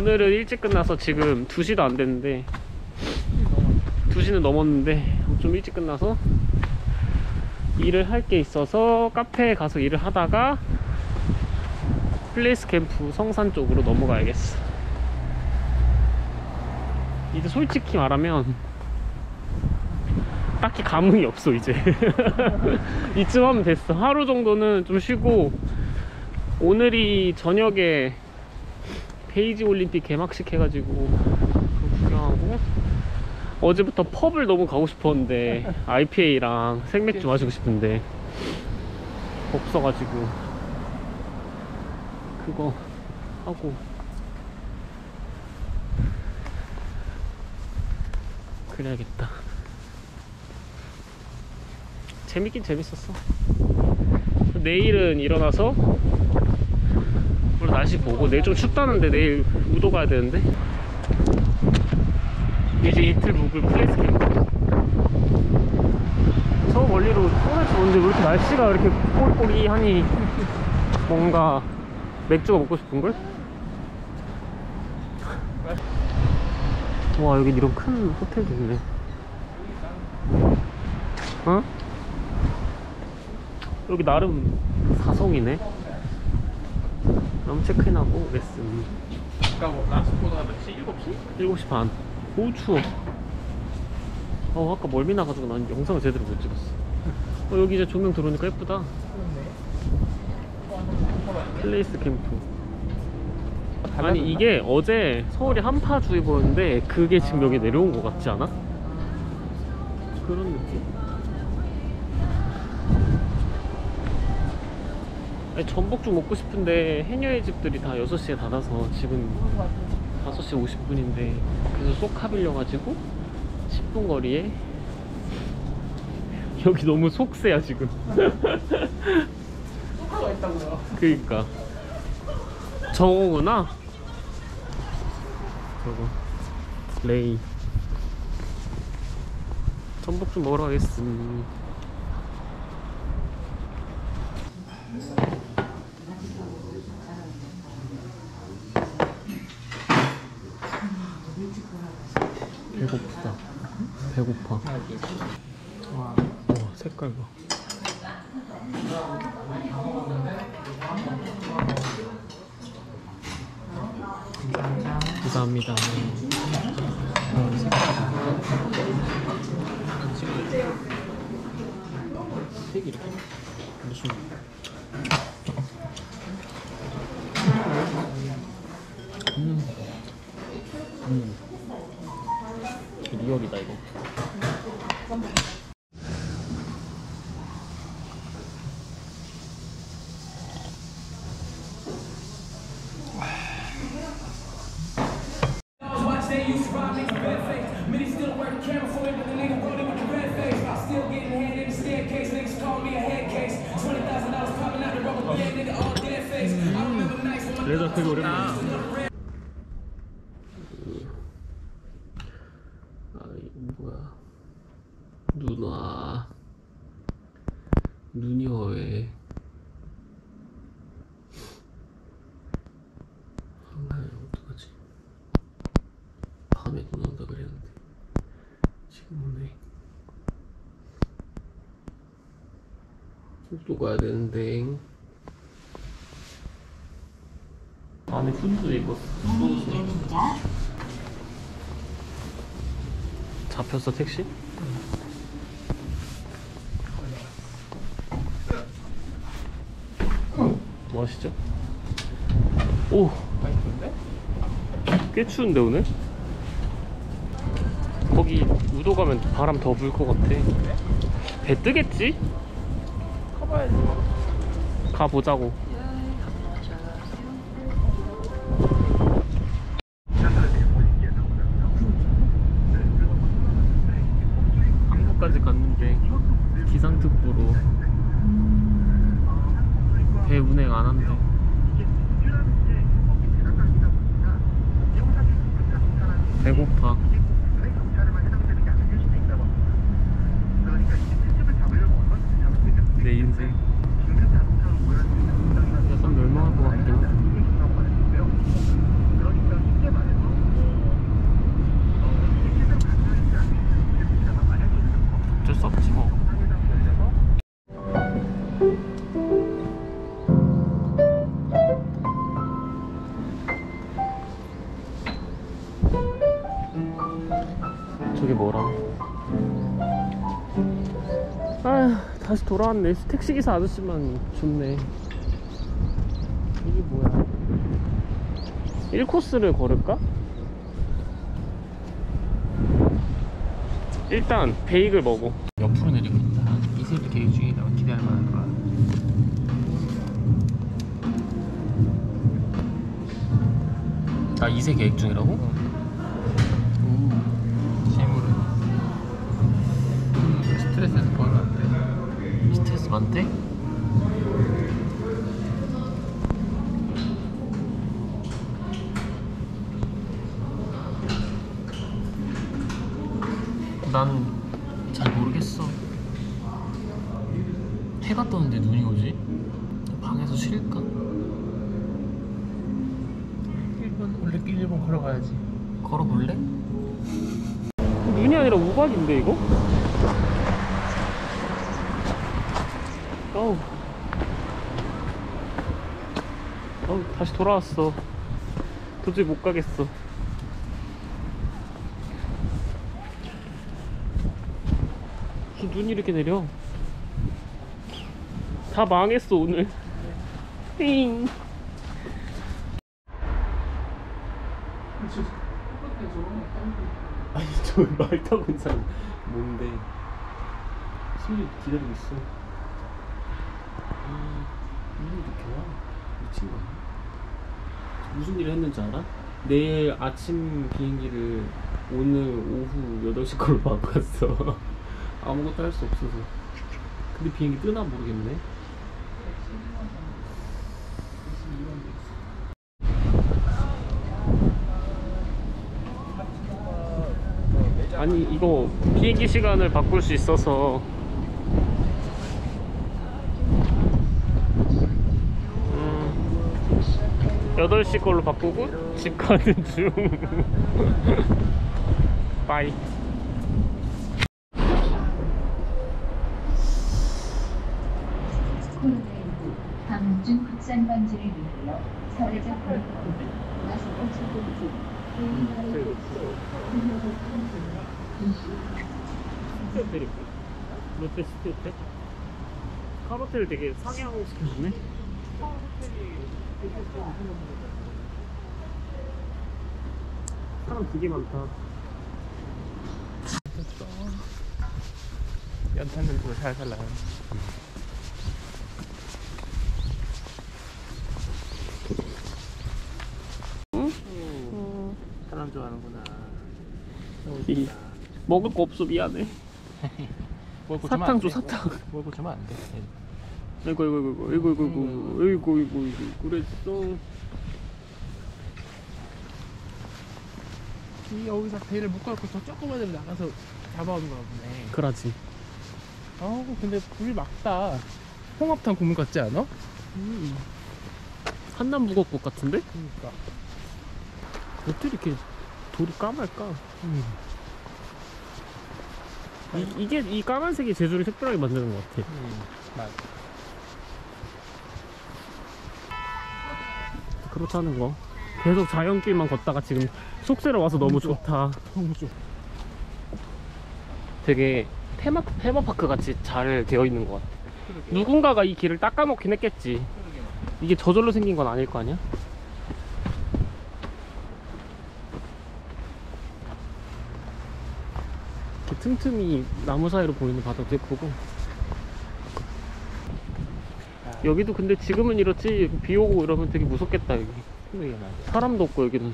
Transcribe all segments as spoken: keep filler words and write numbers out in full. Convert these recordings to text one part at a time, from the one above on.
오늘은 일찍 끝나서 지금 두 시도 안 됐는데, 두 시는 넘었는데 좀 일찍 끝나서 일을 할 게 있어서 카페에 가서 일을 하다가 플레이스 캠프 성산 쪽으로 넘어가야겠어. 이제 솔직히 말하면 딱히 감흥이 없어 이제. 이쯤 하면 됐어. 하루 정도는 좀 쉬고, 오늘이 저녁에 베이징 올림픽 개막식 해가지고 그거 구경하고, 어제부터 펍을 너무 가고 싶었는데 아이피에이랑 생맥주 마시고 싶은데 없어가지고 그거 하고 그래야겠다. 재밌긴 재밌었어. 내일은 일어나서 오늘 날씨 보고, 내일 좀 춥다는데 내일 우도 가야 되는데, 이제 이틀 묵을 플레이스 캠프. 저 멀리로 손을 좋은데 왜 이렇게 날씨가 이렇게 꼬리꼬리하니 뭔가 맥주가 먹고 싶은걸? 와, 여기 이런 큰 호텔도 있네. 어? 여기 나름 사성이네. 그럼 체크인하고 레슨. 아까 뭐 라스코가 몇 시? 일곱 시? 일곱 시 반. 오, 추워. 어, 아까 멀미 나가지고 난 영상을 제대로 못 찍었어. 어, 여기 이제 조명 들어오니까 예쁘다. 플레이스 캠프. 아니, 이게 어제 서울이 한파주의보였는데 그게 지금 여기 내려온 것 같지 않아? 그런 느낌? 아니, 전복죽 먹고 싶은데 해녀의 집들이 다 여섯 시에 닫아서 지금 다섯 시 오십 분인데, 그래서 쏙 빌려가지고 십 분 거리에. 여기 너무 속세야 지금. 소파가 있다고요? 그니까 저거구나. 저거 레이. 전복죽 먹으러 가겠습니다. 배고프다. 배고파. 와, 색깔 봐. 감사합니다. 어, 색이 이렇게 무슨 음. 음. 리얼이다 이거. 레더 되게 오랜만이야. 아, 이거 뭐야? 누나, 눈이 왜? 아, 어떡하지? 밤에 눈 온다 그랬는데 지금 오네. 또 가야 되는데. 안에 후드 입었어. 잡혔어 택시? 뭐 하시죠? 오! 꽤 추운데 오늘? 거기 우도 가면 바람 더 불 것 같아. 배 뜨겠지? 가봐야지. 가보자고. 한국까지 갔는데 기상특보로 배 운행 안 한대. 배고파. 내 인생 약간 멸망할 것 같긴 해. 저게 뭐라? 아휴, 다시 돌아왔네. 택시기사 아저씨만 좋네. 이게 뭐야? 일 코스를 걸을까? 일단 베이글 먹어. 옆으로 내리고 있다. 이세비 계획 중이라면 기대할 만한 거야. 아, 이세 계획 중이라고? 오. 재물은 음, 스트레스에서 벗어났대. 스트레스 많대? 난 잘 모르겠어. 해가 떴는데 눈이 오지? 방에서 쉴까? 일본 원래 일본 걸어가야지. 걸어볼래? 눈이 아니라 우박인데 이거? 어우 어우 다시 돌아왔어. 도저히 못 가겠어. 눈이 이렇게 내려. 다 망했어 오늘. 띵. 아니 저 말 타고 있는 사람 뭔데? 심지어 기다리고 있어. 아, 눈이 이렇게 와? 미친 거 아니야? 무슨 일을 했는지 알아? 내일 아침 비행기를 오늘 오후 여덟 시 걸로 바꿨어. 아무것도 할 수 없어서. 근데 비행기 뜨나 모르겠네. 아니 이거 비행기 시간을 바꿀 수 있어서 음, 여덟 시 걸로 바꾸고 집 가는 중. 빠이. 방중 국산 방지를 위하여 서울에서 걸어오는 마스크 착용 스티어텔 있고 롯데 스티어텔? 카로텔 되게 상향시켜주네. 사람 되게 많다. 연탄 냄새가 살살 나요. 사람 좋아하는구나. 이, 먹을 거 없어 미안해. 먹을 거 주면 사탕 안 줘 돼. 사탕. 먹을 거 주면 안 돼. 이거 이거 이거 이거 이거 이거 이거 이거 이거 그랬어. 이 여기서 배를 묶어갖고 저 조그만 데로 나가서 잡아오는 거나 보네. 그러지. 아우 근데 불이 막다. 홍합탕 국물 같지 않아? 음. 한남 북엇국 같은데? 그러니까. 어떻게 이렇게 돌이 까말까? 음. 이, 이게 이 까만색이 제주를 특별하게 만드는 것 같아. 음. 맞아. 그렇다는 거. 계속 자연길만 걷다가 지금 속세로 와서 너무 좋아. 좋다. 너무 좋아. 되게 테마, 테마파크 같이 잘 되어 있는 것 같아. 그러게. 누군가가 이 길을 닦아먹긴 했겠지. 그러게. 이게 저절로 생긴 건 아닐 거 아니야? 이렇게 틈틈이 나무 사이로 보이는 바다도 예쁘고. 여기도 근데 지금은 이렇지 비 오고 이러면 되게 무섭겠다 여기. 그러게 맞아. 사람도 없고 여기는.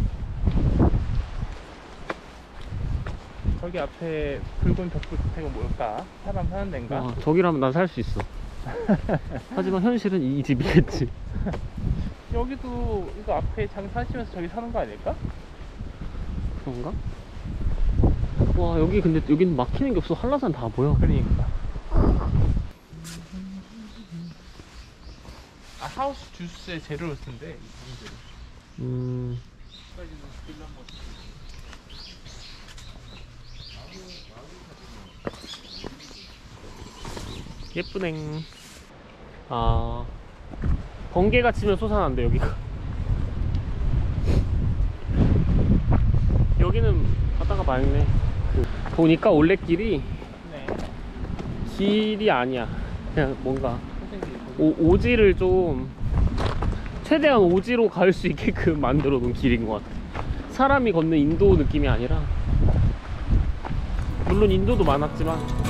저기 앞에 붉은 벽돌 주택은 뭘까? 사람 사는 데인가? 와, 저기라면 난 살 수 있어. 하지만 현실은 이 집이겠지. 여기도 이거 앞에 장사하시면서 저기 사는 거 아닐까? 그런가? 와 여기 근데 여기는 막히는 게 없어. 한라산 다 보여. 그러니까. 아 하우스 주스의 재료를 쓴대. 음. 예쁘넹. 아 번개가 치면 솟아난대 여기가. 여기는 바다가 맑네. 보니까 올레길이 네. 길이 아니야. 그냥 뭔가 오, 오지를 좀 최대한 오지로 갈 수 있게끔 만들어 놓은 길인 것 같아. 사람이 걷는 인도 느낌이 아니라, 물론 인도도 많았지만